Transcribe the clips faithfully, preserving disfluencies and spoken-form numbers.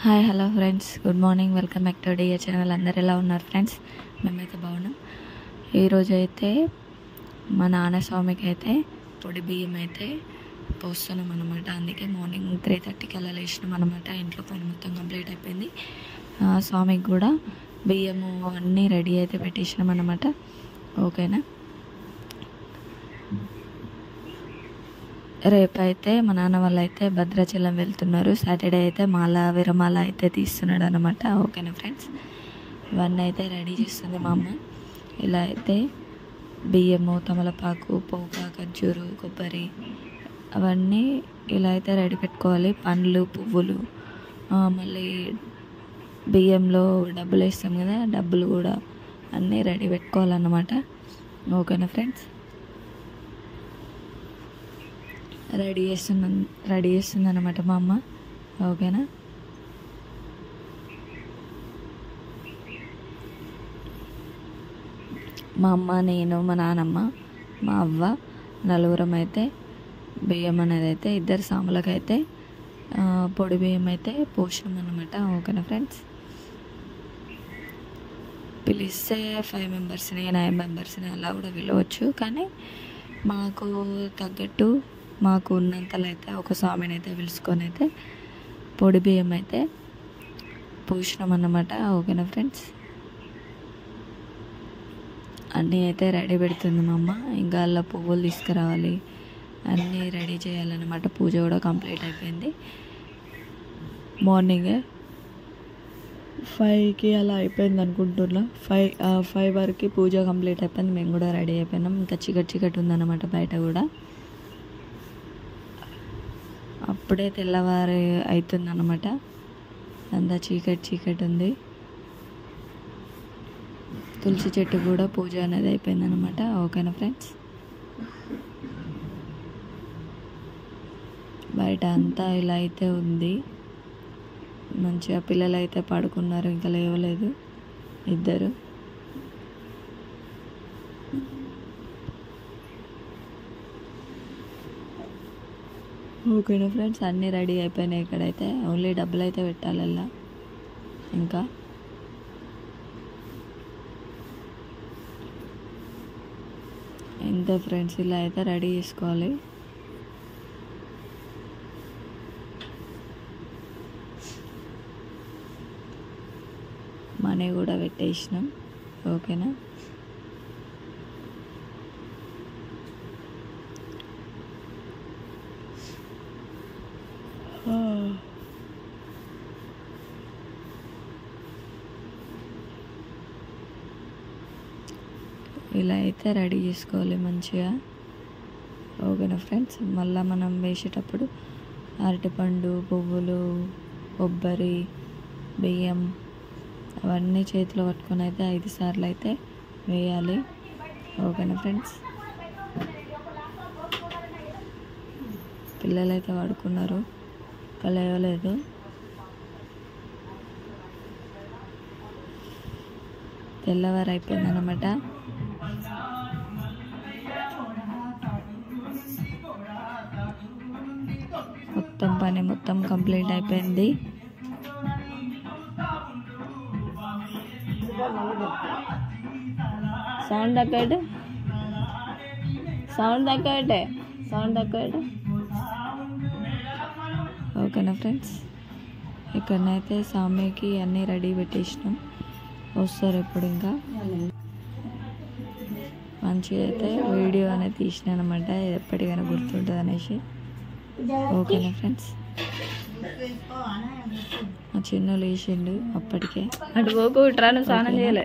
Hi hello friends, good morning. Welcome back to dear channel. అందరు ఎలా ఉన్నారు friends? మేమైతే బాగున్నాం. ఈరోజు అయితే మా నాన్న స్వామికి అయితే పొడి బియ్యం అయితే పోస్తున్నాం అనమాట. అందుకే మార్నింగ్ త్రీ థర్టీకి అలా లేచినాం అనమాట. ఇంట్లో పని మొత్తం కంప్లీట్ అయిపోయింది. స్వామికి కూడా బియ్యము అన్నీ రెడీ అయితే పెట్టేసినాం అనమాట. ఓకేనా, రేపైతే మా నాన్న వాళ్ళు అయితే భద్రాచలం వెళ్తున్నారు. సాటర్డే అయితే మాల విరమాల అయితే తీస్తున్నాడు అనమాట. ఓకేనా ఫ్రెండ్స్, ఇవన్నీ అయితే రెడీ చేస్తుంది మా అమ్మ. ఇలా అయితే బియ్యము, తమలపాకు, పోక, ఖర్జూరు, కొబ్బరి అవన్నీ ఇలా అయితే రెడీ పెట్టుకోవాలి. పండ్లు, పువ్వులు, మళ్ళీ బియ్యంలో డబ్బులు వేస్తాం కదా, డబ్బులు కూడా అన్నీ రెడీ పెట్టుకోవాలన్నమాట. ఓకేనా ఫ్రెండ్స్, రెడీ చేస్తున్నా రెడీ చేస్తుంది అనమాట మా అమ్మ. ఓకేనా, మా అమ్మ, నేను, మా నాన్నమ్మ, మా అవ్వ నలుగురం అయితే బియ్యం అనేది అయితే ఇద్దరు సాములకైతే పొడి బియ్యం అయితే పోసినాం అనమాట. ఓకేనా ఫ్రెండ్స్, పిలిస్తే ఫైవ్ మెంబర్స్ని నైన్ మెంబర్స్ని అలా కూడా పిలవచ్చు. కానీ మాకు తగ్గట్టు మాకు ఉన్నంతలో అయితే ఒక స్వామిని అయితే పిలుచుకొని అయితే పొడి బియ్యం అయితే పోసినాం అన్నమాట. ఓకేనా ఫ్రెండ్స్, అన్నీ అయితే రెడీ పెడుతుంది మా అమ్మ. ఇంకా అలా పువ్వులు తీసుకురావాలి, అన్నీ రెడీ చేయాలన్నమాట. పూజ కూడా కంప్లీట్ అయిపోయింది. మార్నింగే ఫైవ్కి అలా అయిపోయింది అనుకుంటున్నా. ఫైవ్ ఫైవ్ వరకు పూజ కంప్లీట్ అయిపోయింది. మేము కూడా రెడీ అయిపోయినాం. ఇంకా చీకటి చీకటి ఉందన్నమాట బయట కూడా. అప్పుడే తెల్లవారి అవుతుంది అన్నమాట. అంతా చీకటి చీకటి ఉంది. తులసి చెట్టు కూడా పూజ అనేది అయిపోయింది అనమాట. ఓకేనా ఫ్రెండ్స్, బయట అంతా ఇలా అయితే ఉంది. మంచిగా పిల్లలు అయితే పడుకున్నారు, ఇంకా లేవలేదు ఇద్దరు. ఓకేనా ఫ్రెండ్స్, అన్నీ రెడీ అయిపోయినాయి. ఇక్కడైతే ఓన్లీ డబ్బులు అయితే పెట్టాలి అలా. ఇంకా ఎంత ఫ్రెండ్స్, ఇలా అయితే రెడీ చేసుకోవాలి. మనీ కూడా పెట్టేసినాం. ఓకేనా, ఇలా అయితే రెడీ చేసుకోవాలి మంచిగా. ఓకేనా ఫ్రెండ్స్, మళ్ళీ మనం వేసేటప్పుడు అరటిపండు, పువ్వులు, కొబ్బరి, బియ్యం అవన్నీ చేతిలో పట్టుకొని అయితే ఐదు సార్లు అయితే వేయాలి. ఓకేనా ఫ్రెండ్స్, పిల్లలు అయితే పడుకున్నారు, ఇంకా లేవలేదు. తెల్లవారు అయిపోయింది అన్నమాట. మొత్తం పని మొత్తం కంప్లీట్ అయిపోయింది. సౌండ్ తగ్గట్టు సౌండ్ తగ్గట్టే సౌండ్ తగ్గట్టు ఓకేనా ఫ్రెండ్స్, ఇక్కడనైతే స్వామికి అన్నీ రెడీ పెట్టేసినాం. వస్తారు ఎప్పుడు ఇంకా మంచిగా అయితే వీడియో అనేది తీసినా అనమాట, ఎప్పటికైనా గుర్తుంటుంది అనేసి. ఓకేనా ఫ్రెండ్స్, మా చిన్న లేచిండు అప్పటికే. అటు పోకు, ఇట్రా, నువ్వు స్నానం చేయలే.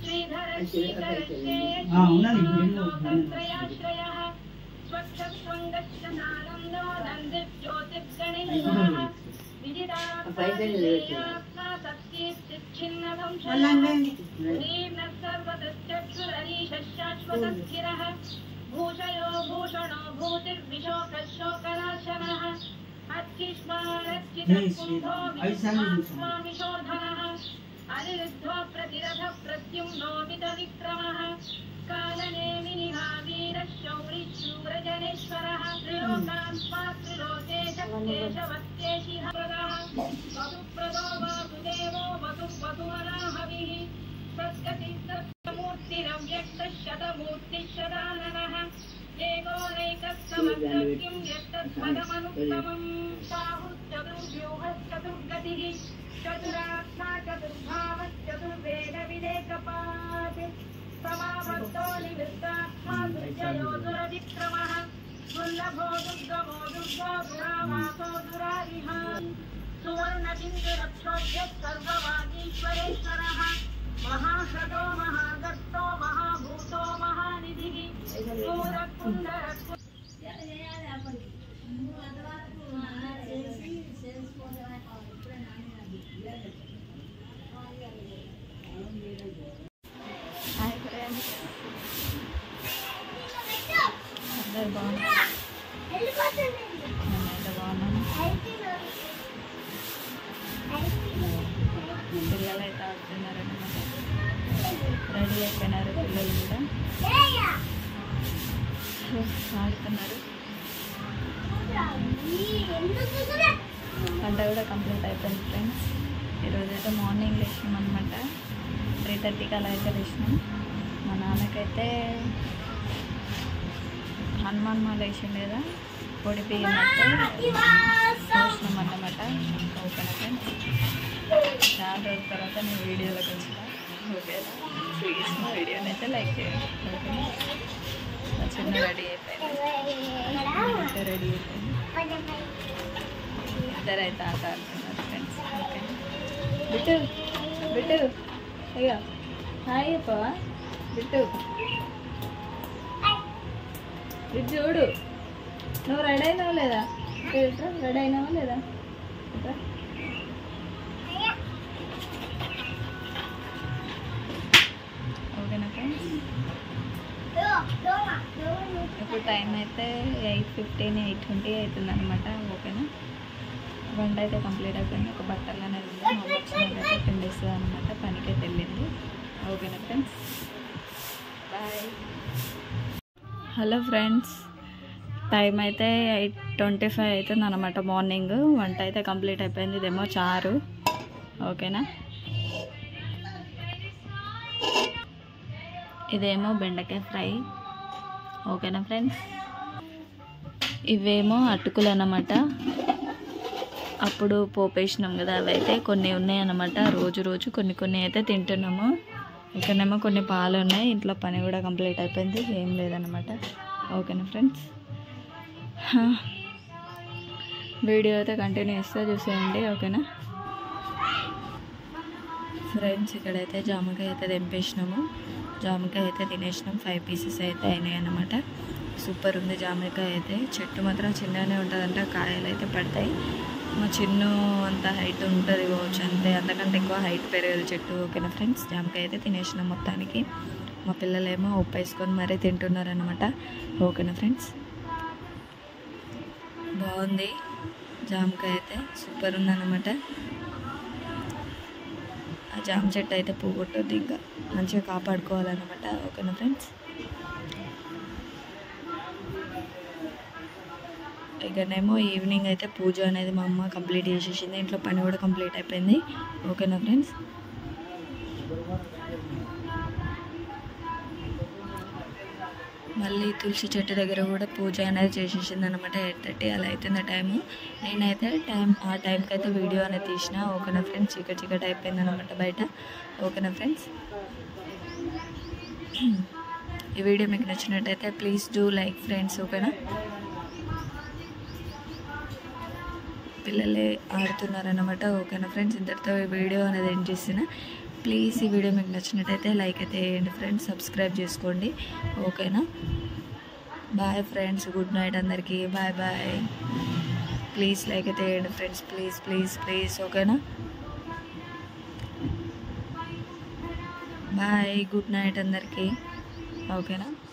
भूषयो भूषणो भूतिर्विशोकशोकनाशनः अत्युष्मारच्चितकुम्भो विश्वामिशोधनः अनिरुद्धो प्रतिरथ प्रद्युम्नो मितविक्रमः कालनेमिनिहा वीरशौरिशूरजनेश्वरः त्रिलोकात्मा त्रिलोकेशकेशवत्केशिहरः वसुप्रदो वासुदेवो वसु वसुमनाहविः सद्गतिस्तमूर्तिरव्यक्तशतमूर्तिशदाननः एकोनैकस्तमद्रव्यं यत्तत्पदमनुत्तमं बाहुश्चतुर्व्यूहश्चतुर्गतिः चतुरात्मा चतुर्भावश्चतुर्वेदविलेकपात् समाबद्धो निवृत्तात्मा दुर्जयो दुरविक्रमः दुर्लभो दुर्गमो दुर्गो दुरावासो दुरारिः सुवर्णबिन्दुरक्षोभ्यः सर्ववागीश्वरेश्वरः महाशतो महागर्तो महाभूतो महानिधिः హాయ్ ఫ్రెండ్స్, అందరు బాగున్నారు? నేనైతే బాగున్నాను. పిల్లలు అయితే ఆడుతున్నారన్నమాట. రెడీ అయిపోయినారు పిల్లలు కూడా ఆడుతున్నారు. వంట కూడా కంప్లీట్ అయిపోయింది ఫ్రెండ్స్. ఈరోజు అయితే మార్నింగ్ లేచినాం అనమాట. త్రీ థర్టీకి అలా అయితే లేచినాం. మా నాన్నకైతే హనుమాన్ మాల వేసిండు కదా, పొడి బియ్యం అయితే పోసినాం అన్నమాట. ఓకేనా ఫ్రెండ్స్, చాలా రోజుల తర్వాత నేను వీడియోలోకి వచ్చిన. ఓకేనా, చూసిన వీడియోని అయితే లైక్ చేయండి. ఓకేనా, మా చిన్న రెడీ అయిపోయింది, రెడీ అయిపోయింది. ఇద్దరు అయితే ఆట ఆడుతున్నారు ఫ్రెండ్స్. ఓకేనా, బిట్టు బిట్టు అయ్యో హాయ్ చెప్పవా? బిట్టు బిట్టు చూడు, నువ్వు రెడీ అయినావా లేదా? రెడీ అయినావా లేదా? ఓకేనా ఫ్రెండ్స్, ఇప్పుడు టైం అయితే ఎయిట్ ఫిఫ్టీన్ ఎయిట్ ట్వంటీ అవుతుంది అనమాట. ఓకేనా, వంట అయితే కంప్లీట్ అయిపోయింది. ఒక బట్టలు అనేది ఉంది, మా వచ్చినైతే పిండిస్తుంది అనమాట. పనికైతే వెళ్ళింది. ఓకేనా friends, bye. Hello friends, time అయితే ఎయిట్ ట్వంటీ ఫైవ్ అవుతుంది అనమాట మార్నింగ్. వంట అయితే కంప్లీట్ అయిపోయింది. ఇదేమో చారు. ఓకేనా, ఇదేమో బెండకాయ ఫ్రై. ఓకేనా ఫ్రెండ్స్, ఇవేమో అటుకులు అన్నమాట. అప్పుడు పోపేసినాం కదా, అవి అయితే కొన్ని ఉన్నాయన్నమాట. రోజు రోజు కొన్ని కొన్ని అయితే తింటున్నాము. ఇక్కడనేమో కొన్ని పాలు ఉన్నాయి. ఇంట్లో పని కూడా కంప్లీట్ అయిపోయింది, ఏం లేదన్నమాట. ఓకేనా ఫ్రెండ్స్, వీడియో అయితే కంటిన్యూ చేస్తే చూసేయండి. ఓకేనా ఫ్రెండ్స్, ఇక్కడైతే జామకాయ అయితే తెంపేసినాము. జామకాయ అయితే తినేసినాం. ఫైవ్ పీసెస్ అయితే అయినాయి అన్నమాట. సూపర్ ఉంది జామకాయ అయితే. చెట్టు మాత్రం చిన్నగానే ఉంటుందంట, కాయలు అయితే పడతాయి. మా చిన్ను అంత హైట్ ఉంటుంది కావచ్చు, అంతే, అంతకంటే ఎక్కువ హైట్ పెరగదు చెట్టు. ఓకేనా ఫ్రెండ్స్, జామకాయ అయితే తినేసినాం మొత్తానికి. మా పిల్లలేమో ఉప్పు వేసుకొని మరీ తింటున్నారు అనమాట. ఓకేనా ఫ్రెండ్స్, బాగుంది జామకాయ అయితే, సూపర్ ఉందన్నమాట. ఆ జామ చెట్టు అయితే పోగొట్టొద్దు, ఇంకా మంచిగా కాపాడుకోవాలన్నమాట. ఓకేనా ఫ్రెండ్స్, ఇక్కడనేమో ఈవినింగ్ అయితే పూజ అనేది మా అమ్మ కంప్లీట్ చేసేసింది. ఇంట్లో పని కూడా కంప్లీట్ అయిపోయింది. ఓకేనా ఫ్రెండ్స్, మళ్ళీ తులసి చెట్టు దగ్గర కూడా పూజ అనేది చేసేసింది అనమాట. ఎయిట్ థర్టీ అలా అవుతుంది టైము. నేనైతే టైం ఆ టైంకి అయితే వీడియో అనేది తీసిన. ఓకేనా ఫ్రెండ్స్, చీకటి చీకటి అయిపోయింది అనమాట బయట. ఓకేనా ఫ్రెండ్స్, ఈ వీడియో మీకు నచ్చినట్టయితే ప్లీజ్ డూ లైక్ ఫ్రెండ్స్. ఓకేనా, పిల్లలే ఆడుతున్నారన్నమాట. ఓకేనా ఫ్రెండ్స్, ఇంతటితో ఈ వీడియో అనేది ఎండ్ చేసిన. ప్లీజ్ ఈ వీడియో మీకు నచ్చినట్టయితే లైక్ అయితే వేయండి ఫ్రెండ్స్, సబ్స్క్రైబ్ చేసుకోండి. ఓకేనా? బాయ్ ఫ్రెండ్స్, గుడ్ నైట్ అందరికీ. Bye bye. ప్లీజ్ లైక్ అయితే వేయండి ఫ్రెండ్స్, ప్లీజ్ ప్లీజ్ ప్లీజ్. ఓకేనా? బాయ్, గుడ్ నైట్ అందరికీ. ఓకేనా?